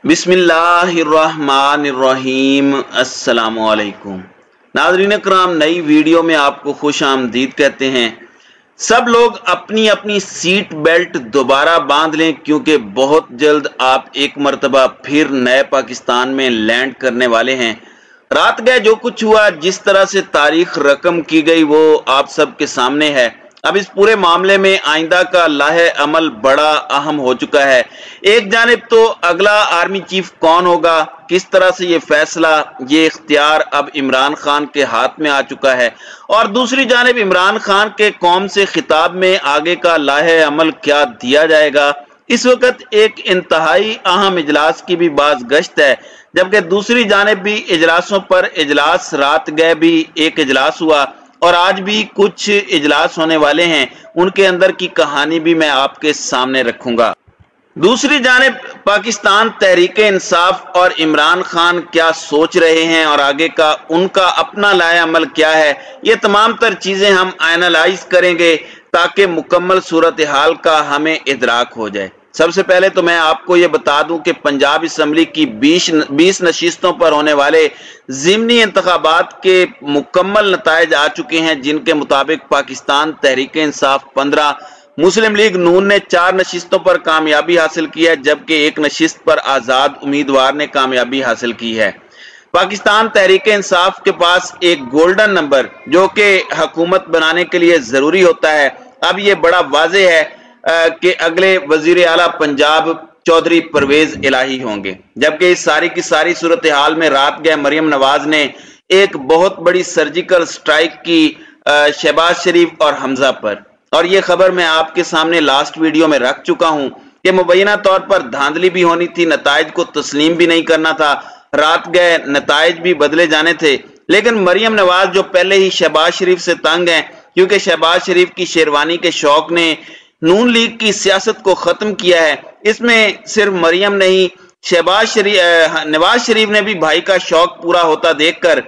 बिस्मिल्लाहिर्रहमानिर्रहीम। अस्सलामुअलैकुम नाज़रीन करام, नई वीडियो में आपको खुश आमदीद कहते हैं। सब लोग अपनी अपनी सीट बेल्ट दोबारा बांध लें, क्योंकि बहुत जल्द आप एक मरतबा फिर नए पाकिस्तान में लैंड करने वाले हैं। रात गए जो कुछ हुआ, जिस तरह से तारीख रकम की गई, वो आप सबके सामने है। अब इस पूरे मामले में आइंदा का लाहे अमल बड़ा अहम हो चुका है। एक जानिब तो अगला आर्मी चीफ कौन होगा, किस तरह से ये फैसला, ये इख्तियार अब इमरान खान के हाथ में आ चुका है, और दूसरी जानिब इमरान खान के कौम से खिताब में आगे का लाहे अमल क्या दिया जाएगा। इस वक्त एक इंतहाई अहम इजलास की भी बाज गश्त है, जबकि दूसरी जानिब भी इजलासों पर इजलास। रात गए भी एक इजलास हुआ और आज भी कुछ इजलास होने वाले हैं। उनके अंदर की कहानी भी मैं आपके सामने रखूंगा। दूसरी जानिब पाकिस्तान तहरीक इंसाफ और इमरान खान क्या सोच रहे हैं और आगे का उनका अपना लाया अमल क्या है, ये तमाम तर चीजें हम एनालाइज करेंगे ताकि मुकम्मल सूरत हाल का हमें इदराक हो जाए। सबसे पहले तो मैं आपको ये बता दूं कि पंजाब असम्बली की 20 नशिस्तों पर होने वाले ज़िमनी इंतखाबात के मुकम्मल नताइज आ चुके हैं, जिनके मुताबिक पाकिस्तान तहरीक इंसाफ 15, मुस्लिम लीग नून ने 4 नशिस्तों पर कामयाबी हासिल की है, जबकि एक नशिस्त पर आज़ाद उम्मीदवार ने कामयाबी हासिल की है। पाकिस्तान तहरीक इंसाफ के पास एक गोल्डन नंबर, जो कि हुकूमत बनाने के लिए ज़रूरी होता है, अब ये बड़ा वाज़ेह है कि अगले वजीर आला पंजाब चौधरी परवेज इलाही होंगे। जबकि इस सारी की सारी सूरत हाल में रात गए मरियम नवाज ने एक बहुत बड़ी सर्जिकल स्ट्राइक की शहबाज शरीफ और हमजा पर, और ये खबर मैं आपके सामने लास्ट वीडियो में रख चुका हूं कि मुबैना तौर पर धांधली भी होनी थी, नताइज को तस्लीम भी नहीं करना था, रात गए नताइज भी बदले जाने थे। लेकिन मरियम नवाज जो पहले ही शहबाज शरीफ से तंग है, क्योंकि शहबाज शरीफ की शेरवानी के शौक ने नून लीग की सियासत को खत्म किया है। इसमें सिर्फ मरियम नहीं, नवाज शरीफ ने भी भाई का शौक पूरा होता देखकर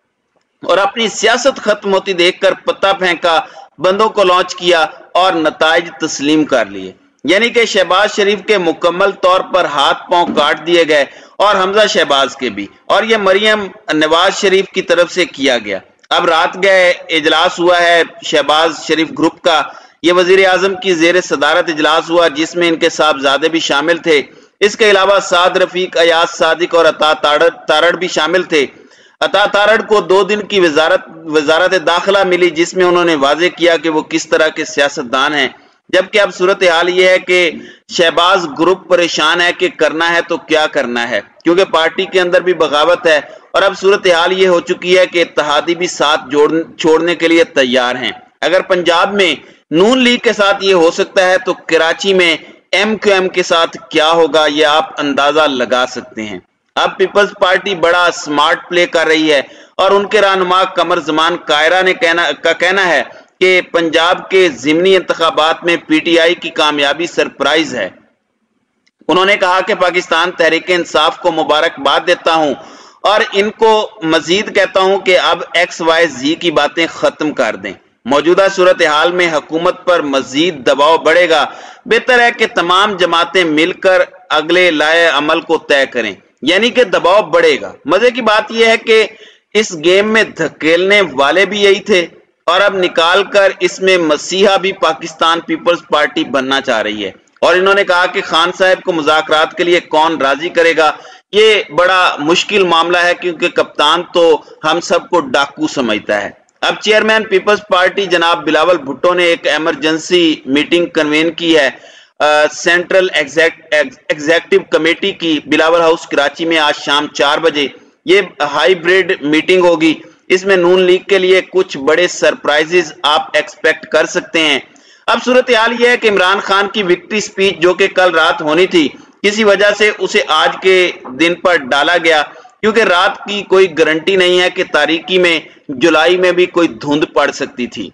और अपनी सियासत खत्म होती देखकर पत्ता फेंका, बंदों को लॉन्च किया और नताइज तस्लीम कर लिए। यानी कि शहबाज शरीफ के मुकम्मल तौर पर हाथ पांव काट दिए गए और हमजा शहबाज के भी, और ये मरियम नवाज शरीफ की तरफ से किया गया। अब रात गए इजलास हुआ है शहबाज शरीफ ग्रुप का, ये वजीर आजम की जेर सदारत इजलास हुआ, जिसमें इनके साहबजादे भी शामिल थे। इसके अलावा साद रफीक, अयाज सादिक और अता तारड़ भी शामिल थे। अता तारड़ को 2 दिन की वजारत दाखिला मिली, जिसमें उन्होंने वाजे किया कि वो किस तरह के सियासतदान हैं। जबकि अब सूरत हाल ये है कि शहबाज ग्रुप परेशान है कि करना है तो क्या करना है, क्योंकि पार्टी के अंदर भी बगावत है, और अब सूरत हाल ये हो चुकी है कि इत्तेहादी भी साथ छोड़ने के लिए तैयार हैं। अगर पंजाब में नून लीग के साथ ये हो सकता है, तो कराची में MQM के साथ क्या होगा, ये आप अंदाजा लगा सकते हैं। अब पीपल्स पार्टी बड़ा स्मार्ट प्ले कर रही है, और उनके रहनुमा कमर जमान कायरा ने कहना है कि पंजाब के ज़िमनी इंतखाबात में PTI की कामयाबी सरप्राइज है। उन्होंने कहा कि पाकिस्तान तहरीक इंसाफ को मुबारकबाद देता हूं और इनको मजीद कहता हूं कि अब XYZ की बातें खत्म कर दें। मौजूदा सूरत हाल में हुकूमत पर मजीद दबाव बढ़ेगा। बेहतर है कि तमाम जमातें मिलकर अगले लाए अमल को तय करें, यानी कि दबाव बढ़ेगा। मजे की बात यह है कि इस गेम में धकेलने वाले भी यही थे, और अब निकाल कर इसमें मसीहा भी पाकिस्तान पीपल्स पार्टी बनना चाह रही है। और इन्होंने कहा कि खान साहब को मुज़ाकरात के लिए कौन राजी करेगा, ये बड़ा मुश्किल मामला है, क्योंकि कप्तान तो हम सबको डाकू समझता है। अब चेयरमैन पीपल्स पार्टी जनाब बिलावल भुट्टो ने एक इमरजेंसी मीटिंग कन्वेन की है सेंट्रल एग्जेक्टिव कमेटी की बिलावल हाउस कराची में आज शाम 4 बजे। ये हाइब्रिड मीटिंग होगी। इसमें नून लीग के लिए कुछ बड़े सरप्राइजेस आप एक्सपेक्ट कर सकते हैं। अब सूरत हाल यह है कि इमरान खान की विक्ट्री स्पीच, जो कि कल रात होनी थी, किसी वजह से उसे आज के दिन पर डाला गया, क्योंकि रात की कोई गारंटी नहीं है कि तारीकी में जुलाई में भी कोई धुंध पड़ सकती थी।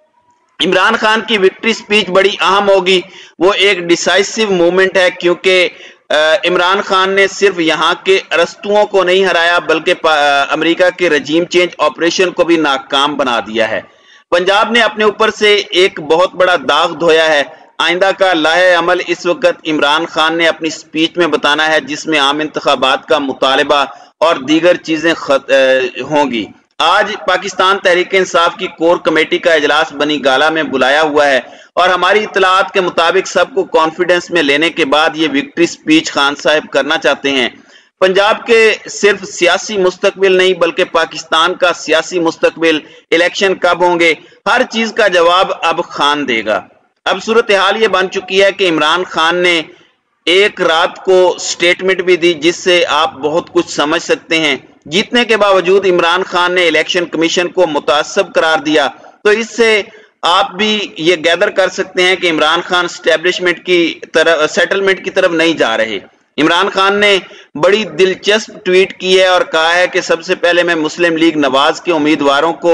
इमरान खान की विक्ट्री स्पीच बड़ी अहम होगी। वो एक डिसाइसिव मूवमेंट है, क्योंकि इमरान खान ने सिर्फ यहाँ के अरस्तुओं को नहीं हराया, बल्कि अमेरिका के रजीम चेंज ऑपरेशन को भी नाकाम बना दिया है। पंजाब ने अपने ऊपर से एक बहुत बड़ा दाग धोया है, आइंदा का लाहे अमल इस वक्त इमरान खान ने अपनी स्पीच में बताना है, जिसमें आम इंतखाबात का मुतालबा और दीगर चीजें होंगी। आज पाकिस्तान तहरीक इंसाफ की कोर कमेटी का इजलास बनी गाला में बुलाया हुआ है और हमारी इतलात के मुताबिक सबको कॉन्फिडेंस में लेने के बाद ये विक्ट्री स्पीच खान साहब करना चाहते हैं। पंजाब के सिर्फ सियासी मुस्तकबिल नहीं बल्कि पाकिस्तान का सियासी मुस्तकबिल, इलेक्शन कब होंगे, हर चीज का जवाब अब खान देगा। अब सूरत हाल ये बन चुकी है कि इमरान खान ने एक रात को स्टेटमेंट भी दी जिससे आप बहुत कुछ समझ सकते हैं। जीतने के बावजूद इमरान खान ने इलेक्शन कमीशन को मुतासब करार दिया, तो इससे आप भी ये गैदर कर सकते हैं कि इमरान खान एस्टेब्लिशमेंट की तरफ, सेटलमेंट की तरफ नहीं जा रहे। इमरान खान ने बड़ी दिलचस्प ट्वीट की है और कहा है कि सबसे पहले मैं मुस्लिम लीग नवाज के उम्मीदवारों को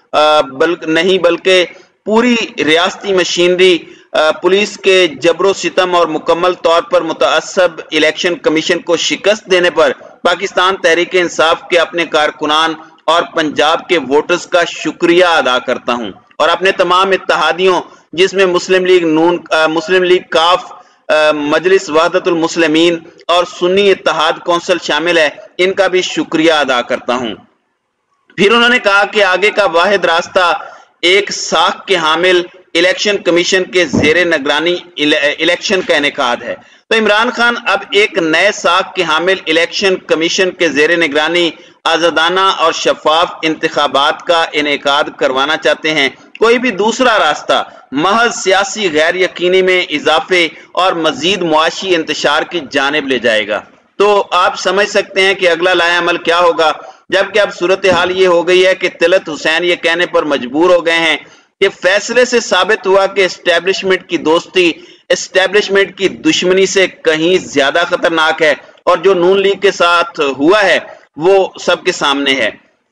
बल्कि पूरी रियासती मशीनरी, पुलिस के जबरो सितम और मुकम्मल तौर पर मुतअस्सब इलेक्शन कमीशन को शिकस्त देने पर पाकिस्तान तहरीक इंसाफ के अपने कारकुनान और पंजाब के वोटर्स का शुक्रिया अदा करता हूं और अपने तमाम इत्तेहादियों जिसमें मुस्लिम लीग नून, मुस्लिम लीग काफ, मजलिस वहदतुल मुस्लिमीन और सुन्नी इत्तेहाद कौंसिल शामिल है, इनका भी शुक्रिया अदा करता हूं। फिर उन्होंने कहा कि आगे का वाहिद रास्ता एक साख के हामिल इलेक्शन कमीशन के जेर निगरानी इलेक्शन का इनेकाद है। तो इमरान खान अब एक नए साख के हामिल इलेक्शन कमीशन के जेर निगरानी आजादाना और शफाफ इंतखाबात का इनेकाद करवाना चाहते हैं। कोई भी दूसरा रास्ता महज सियासी गैर यकीनी में इजाफे और मजीद मुआशी इंतशार की जानिब ले जाएगा। तो आप समझ सकते हैं कि अगला लाया अमल क्या होगा, जबकि अब सूरत हाल ये हो गई है कि तिलत हुसैन ये कहने पर मजबूर हो गए हैं कि फैसले से साबित हुआ कि एस्टेब्लिशमेंट की दोस्ती एस्टेब्लिशमेंट की दुश्मनी से कहीं ज्यादा खतरनाक है और जो नून लीग के साथ हुआ है वो सबके सामने है।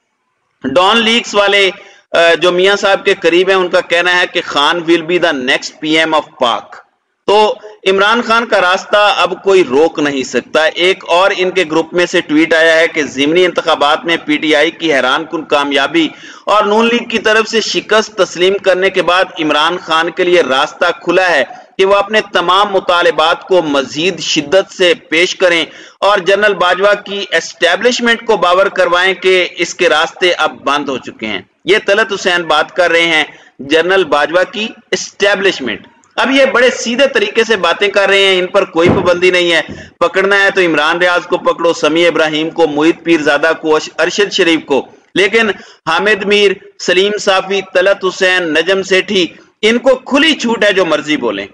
डॉन लीग्स वाले जो मियां साहब के करीब हैं, उनका कहना है कि Khan will be the next PM of Pak. तो इमरान खान का रास्ता अब कोई रोक नहीं सकता। एक और इनके ग्रुप में से ट्वीट आया है कि ज़िमनी इंतखाबात में पीटीआई की हैरानकुन कामयाबी और नून लीग की तरफ से शिकस्त तस्लीम करने के बाद इमरान खान के लिए रास्ता खुला है कि वह अपने तमाम मुतालिबात को मजीद शिद्दत से पेश करें और जनरल बाजवा की एस्टेब्लिशमेंट को बावर करवाएं कि इसके रास्ते अब बंद हो चुके हैं। ये तलत हुसैन बात कर रहे हैं जनरल बाजवा की एस्टेब्लिशमेंट। अब ये बड़े सीधे तरीके से बातें कर रहे हैं, इन पर कोई पाबंदी नहीं है। पकड़ना है तो इमरान रियाज को पकड़ो, समी इब्राहिम को, मुईद पीरजादा को, अरशद शरीफ को, लेकिन हामिद मीर, सलीम साफी, तलत हुसैन, नजम सेठी, इनको खुली छूट है, जो मर्जी बोलें।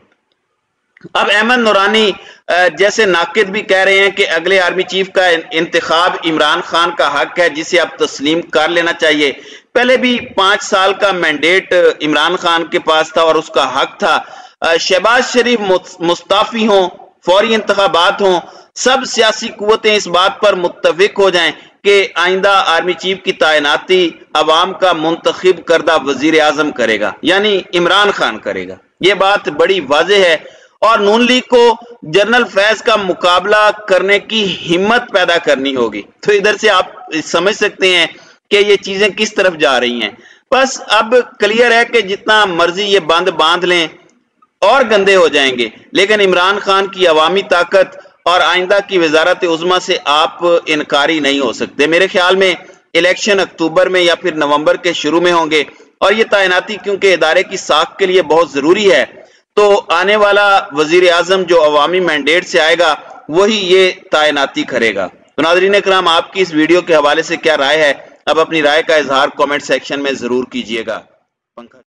अब अहमद नूरानी जैसे नाकिद भी कह रहे हैं कि अगले आर्मी चीफ का इंतखाब इमरान खान का हक है जिसे अब तस्लीम कर लेना चाहिए। पहले भी 5 साल का मैंडेट इमरान खान के पास था और उसका हक था। शहबाज शरीफ मुस्ताफी हों, फौरी इंतखाबात हों, सब सियासी कुव्वतें इस बात पर मुत्तफिक हो जाएं कि आइंदा आर्मी चीफ की तैनाती अवाम का मुंतखब करदा वजीर आजम करेगा, यानी इमरान खान करेगा। ये बात बड़ी वाज़ेह है और नून लीग को जनरल फैज का मुकाबला करने की हिम्मत पैदा करनी होगी। तो इधर से आप समझ सकते हैं कि ये चीजें किस तरफ जा रही हैं। बस अब क्लियर है कि जितना मर्जी ये बंद बांध लें और गंदे हो जाएंगे, लेकिन इमरान खान की अवामी ताकत और आइंदा की वजारत उज़्मा से आप इनकारी नहीं हो सकते। मेरे ख्याल में इलेक्शन अक्टूबर में या फिर नवंबर के शुरू में होंगे और ये तैनाती क्योंकि इदारे की साख के लिए बहुत जरूरी है, तो आने वाला वजीर आजम जो अवामी मैंडेट से आएगा वही ये तैनाती करेगा। तो नाज़रीन इकराम, आपकी इस वीडियो के हवाले से क्या राय है? अब अपनी राय का इजहार कमेंट सेक्शन में जरूर कीजिएगा।